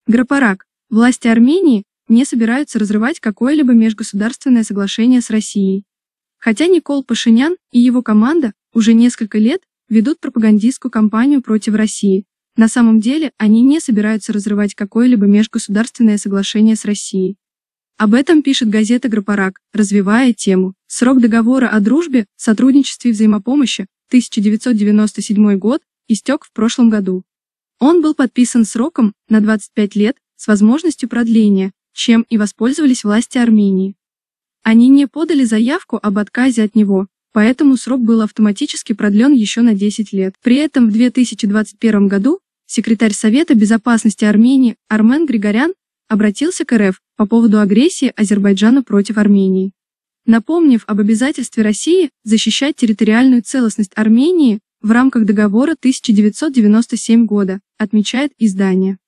Грапарак. Власти Армении не собираются разрывать какое-либо межгосударственное соглашение с Россией. Хотя Никол Пашинян и его команда уже несколько лет ведут пропагандистскую кампанию против России, на самом деле они не собираются разрывать какое-либо межгосударственное соглашение с Россией. Об этом пишет газета «Грапарак», развивая тему. Срок договора о дружбе, сотрудничестве и взаимопомощи, 1997 год, истек в прошлом году. Он был подписан сроком на 25 лет с возможностью продления, чем и воспользовались власти Армении. Они не подали заявку об отказе от него, поэтому срок был автоматически продлен еще на 10 лет. При этом в 2021 году секретарь Совета безопасности Армении Армен Григорян обратился к РФ по поводу агрессии Азербайджана против Армении, напомнив об обязательстве России защищать территориальную целостность Армении в рамках договора 1997 года, отмечает издание.